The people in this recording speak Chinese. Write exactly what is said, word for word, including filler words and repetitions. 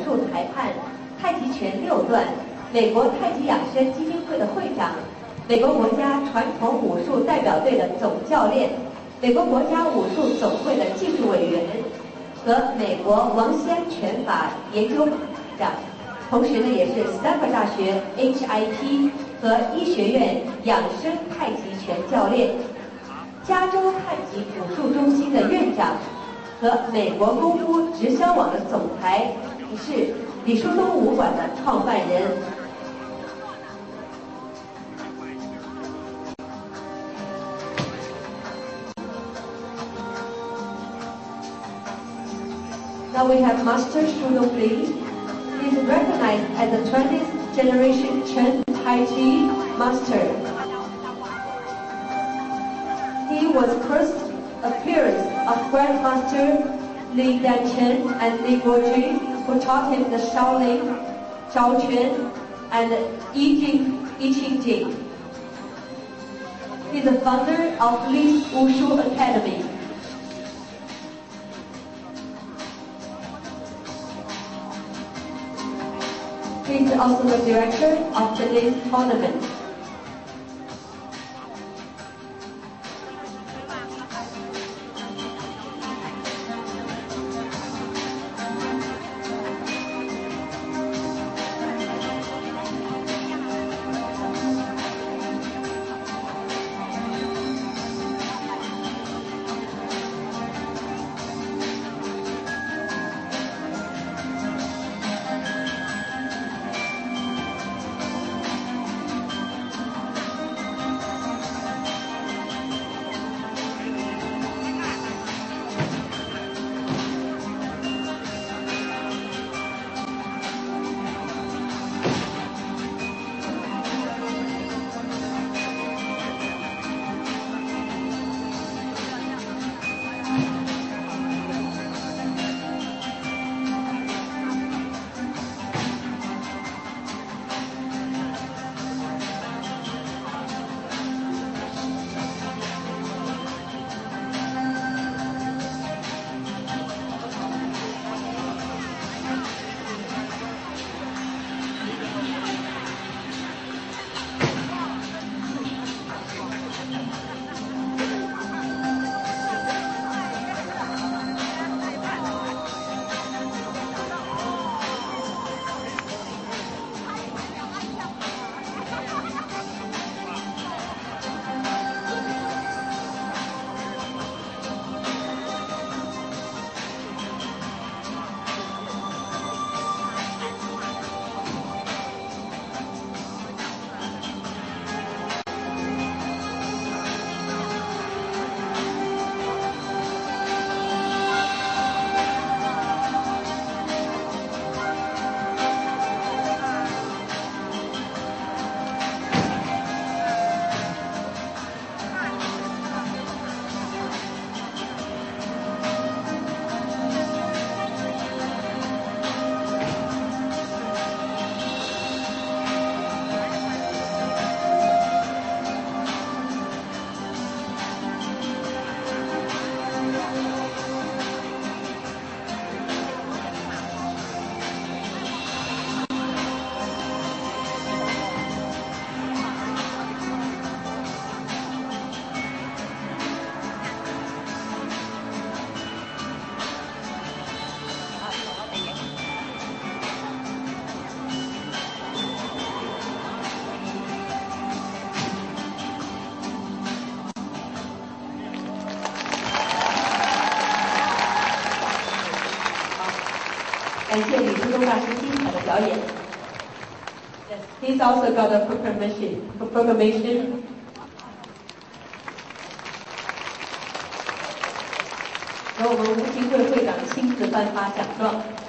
术裁判、太极拳六段、美国太极养生基金会的会长、美国国家传统武术代表队的总教练、美国国家武术总会的技术委员和美国王仙拳法研究长，同时呢，也是斯坦福大学 H I T 和医学院养生太极拳教练，加州太极武术中心的院长和美国功夫直销网的总裁，也是李叔东武馆的创办人。Now we have Master Shu Dongli. He is recognized as the twentieth generation Chen Tai Chi master. He was first appearance of Grandmaster Li Danchen and Li Guojun, who taught him the Shaolin, Zhao Quan, and I Jing, I Ching Jing. He is the founder of Li's Wushu Academy. He is also the director of today's tournament. Yes, he's also got a proclamation. A proclamation. 由我们吴金贵会长亲自颁发奖状。